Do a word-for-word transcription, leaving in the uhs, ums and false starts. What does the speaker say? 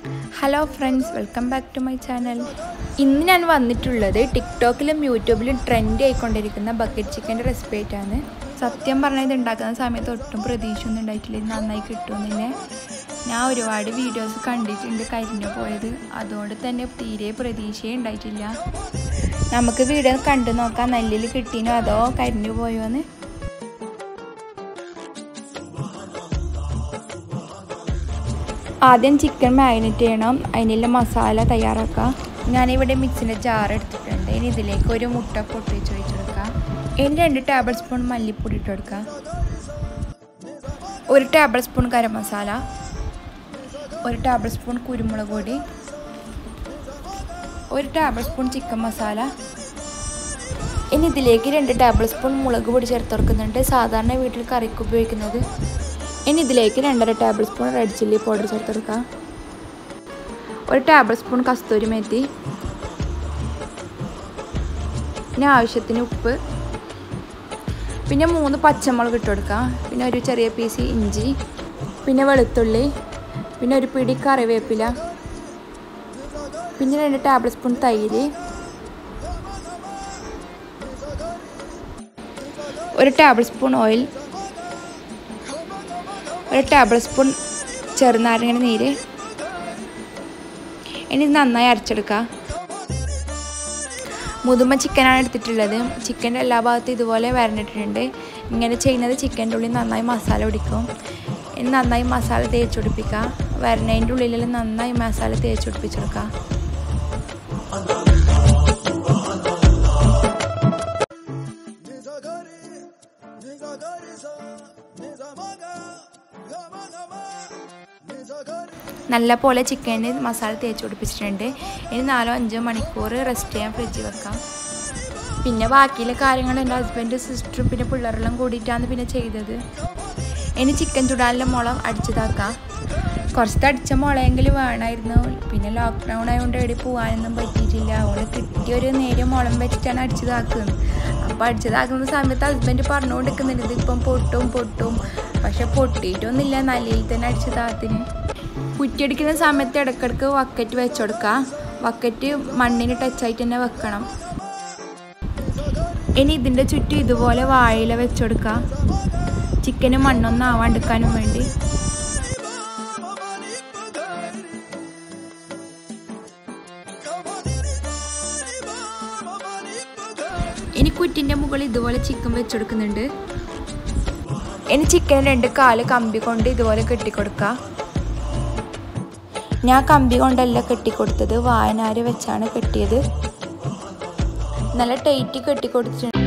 Hello friends, welcome back to my channel. ഇന്ന് ഞാൻ വന്നിട്ടുള്ളത് ടിക്ടോക്കിലും യൂട്യൂബിലും ട്രെൻഡി ആയിക്കൊണ്ടിരിക്കുന്ന ബക്കറ്റ് ചിക്കൻ്റെ റെസിപ്പി ആയിട്ടാണ്. സത്യം പറഞ്ഞാൽ ഇത് ഉണ്ടാക്കുന്ന സമയത്ത് ഒട്ടും പ്രതീക്ഷയൊന്നും ഉണ്ടായിട്ടില്ല, ഇത് നന്നായി കിട്ടുമെന്നില്ലേ. ഞാൻ ഒരുപാട് വീഡിയോസ് കണ്ടിട്ടുണ്ട് കരിഞ്ഞു പോയത്, അതുകൊണ്ട് തന്നെ തീരെ പ്രതീക്ഷയേ ഉണ്ടായിട്ടില്ല. നമുക്ക് വീഡിയോ കണ്ടു നോക്കാം, നെല്ലിൽ കിട്ടിയോ അതോ കരിഞ്ഞു പോയോ എന്ന്. ആദ്യം ചിക്കൻ മാരിനേറ്റ് ചെയ്യണം, അതിനുള്ള മസാല തയ്യാറാക്കാം. ഞാനിവിടെ മിക്സിൻ്റെ ജാർ എടുത്തിട്ടുണ്ട്. ഇനി ഇതിലേക്ക് ഒരു മുട്ട പൊട്ടിച്ച് വെച്ച് കൊടുക്കാം. ഇനി രണ്ട് ടേബിൾ സ്പൂൺ മല്ലിപ്പൊടി ഇട്ട് കൊടുക്കാം, ഒരു ടേബിൾ സ്പൂൺ ഗരം മസാല, ഒരു ടേബിൾ സ്പൂൺ കുരുമുളക് പൊടി, ഒരു ടേബിൾ സ്പൂൺ ചിക്കൻ മസാല. ഇനി ഇതിലേക്ക് രണ്ട് ടേബിൾ സ്പൂൺ മുളക് പൊടി ചേർത്ത് കൊടുക്കുന്നുണ്ട്, സാധാരണ വീട്ടിൽ കറിക്ക് ഉപയോഗിക്കുന്നത്. ഇനി ഇതിലേക്ക് രണ്ടര tablespoon red chilli powder ചേർത്ത് കൊടുക്കാം, ഒരു ടേബിൾ സ്പൂൺ കസ്തൂരി മേത്തി, പിന്നെ ആവശ്യത്തിന് ഉപ്പ്, പിന്നെ മൂന്ന് പച്ചമുളക് ഇട്ട് കൊടുക്കാം, പിന്നെ ഒരു ചെറിയ പീസ് ഇഞ്ചി, പിന്നെ വെളുത്തുള്ളി, പിന്നെ ഒരു പിടി കറിവേപ്പില, പിന്നെ രണ്ട് ടേബിൾ സ്പൂൺ തൈര്, ഒരു ടേബിൾ സ്പൂൺ ഓയിൽ, ഒരു ടേബിൾ സ്പൂൺ ചെറുനാരങ്ങ നീര്. ഇനി നന്നായി അരച്ചെടുക്കുക. മുതുമ ചിക്കനാണ് എടുത്തിട്ടുള്ളത്. ചിക്കൻ്റെ എല്ലാ ഭാഗത്തും ഇതുപോലെ വരണിട്ടിട്ടുണ്ട്. ഇങ്ങനെ ചെയ്യുന്നത് ചിക്കൻ്റെ ഉള്ളിൽ നന്നായി മസാല പിടിക്കും. ഇനി നന്നായി മസാല തേച്ച് പിടിപ്പിക്കുക. വരണതിൻ്റെ ഉള്ളിലെല്ലാം നന്നായി മസാല തേച്ച് പിടിപ്പിച്ചെടുക്കുക. നല്ല പോലെ ചിക്കന് മസാല തേച്ച് പിടിപ്പിച്ചിട്ടുണ്ട്. ഇനി നാലോ അഞ്ചോ മണിക്കൂർ റെസ്റ്റ് ചെയ്യാൻ ഫ്രിഡ്ജിൽ വെക്കാം. പിന്നെ ബാക്കിയുള്ള കാര്യങ്ങൾ എൻ്റെ ഹസ്ബൻഡ് സിസ്റ്ററും പിന്നെ പിള്ളേരെല്ലാം കൂടിയിട്ടാണ് പിന്നെ ചെയ്തത്. ഇനി ചിക്കൻ ചുടാനുള്ള മുളക് അടിച്ചതാക്കാം. കുറച്ച് അടിച്ച മുളയെങ്കിലും വേണമായിരുന്നു. പിന്നെ ലോക്ക്ഡൗൺ ആയതുകൊണ്ട് എവിടെ പോകാനൊന്നും പറ്റിയിട്ടില്ല. അതുകൊണ്ട് കിട്ടിയൊരു നേരിയ മുളം വെച്ചിട്ടാണ് അടിച്ചതാക്കുന്നത്. അപ്പോൾ അടിച്ചതാക്കുന്ന സമയത്ത് ഹസ്ബൻഡ് പറഞ്ഞുകൊണ്ടിരിക്കുന്നുണ്ട് ഇതിപ്പം പൊട്ടും പൊട്ടും, പക്ഷെ പൊട്ടിയിട്ടൊന്നുമില്ല, നല്ലയിൽ തന്നെ അടിച്ചതാത്തിന്. കുറ്റിയടിക്കുന്ന സമയത്ത് ഇടയ്ക്കിടയ്ക്ക് വക്കറ്റ് വെച്ച് കൊടുക്കുക. വക്കറ്റ് മണ്ണിന് ടച്ചായിട്ട് തന്നെ വെക്കണം. ഇനി ഇതിൻ്റെ ചുറ്റും ഇതുപോലെ വാഴയില വെച്ച് കൊടുക്കുക, ചിക്കന് മണ്ണൊന്നും ആവാണ്ടിരിക്കാനും വേണ്ടി. ഇനി കുറ്റിൻ്റെ മുകളിൽ ഇതുപോലെ ചിക്കൻ വെച്ച് കൊടുക്കുന്നുണ്ട്. ഇനി ചിക്കൻ രണ്ട് കാല് കമ്പി കൊണ്ട് ഇതുപോലെ കെട്ടിക്കൊടുക്കുക. ഞാൻ കമ്പി കൊണ്ടല്ല കെട്ടിക്കൊടുത്തത്, വായനാര് വെച്ചാണ് കെട്ടിയത്. നല്ല ടൈറ്റ് കെട്ടിക്കൊടുത്തിട്ടുണ്ട്.